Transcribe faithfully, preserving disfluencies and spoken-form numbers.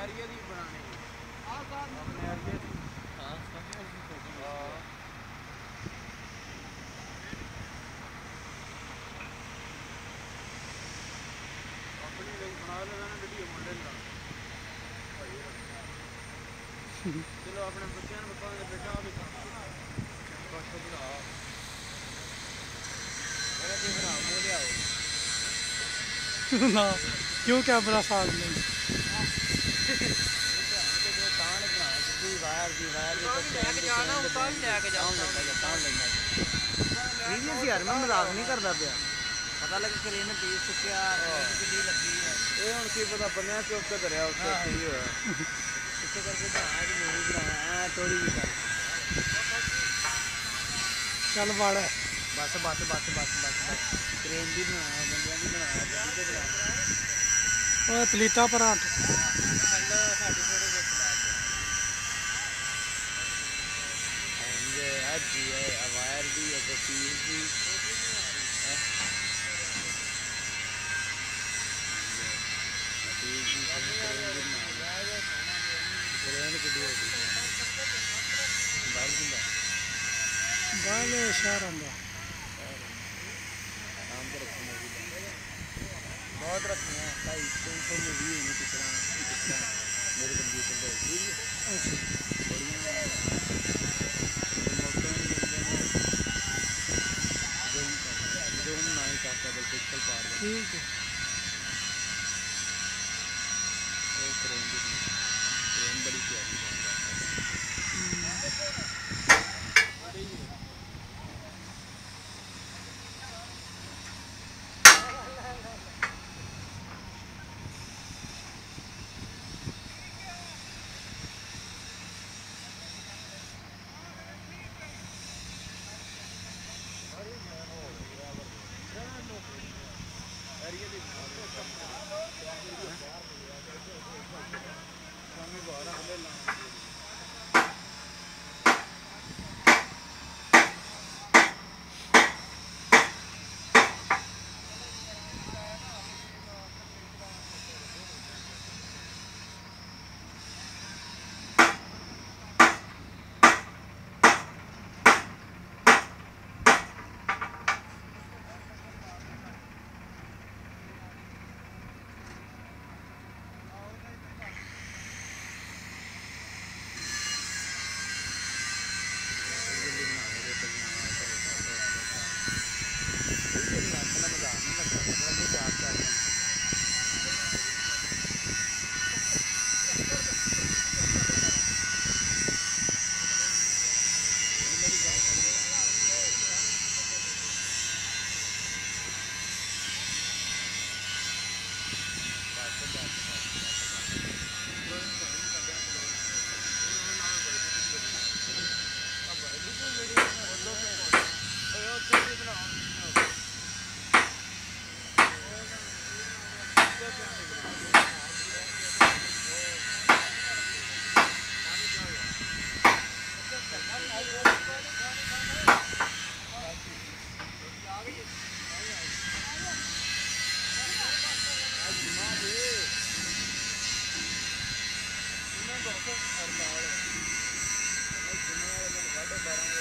area दी बनानी अपने area दी हां समझ हां अपनी लोग बना लेना ना वीडियो मुंडे ला चलो अपने बच्चों को बताओ बेटा भी बस बना मेरा भी बना वो ले आओ ना क्यों कैमरा साथ नहीं वायर दी वायर दी लेके जाना उतार लेके जाऊंगा काम लेना सीरियस यार मैं मजाक नहीं करदा पिया पता लगे क्रेन ने तेज चुक्या कितनी लगी है ये हुन की पता बन्या चौक ते करया उससे सही होया इसे करके तो आज मूवी बनाया है थोड़ी जी कर चल बाड़ बस बस बस बस बस बस क्रेन दी बनाया बंदियां दी बनाया जल्दी ते बनाया ओए पलीता परांठ हेलो साडी थोड़ी बहुत आज है वायर दी है पीस दी बाले शहर आंदा बहुत रखे हैं ढाई तीन सौ में भी नहीं कितना मेरे कंप्यूटर पर ठीक है अच्छा ठीक है ट्रेन बड़ी प्यारी बारह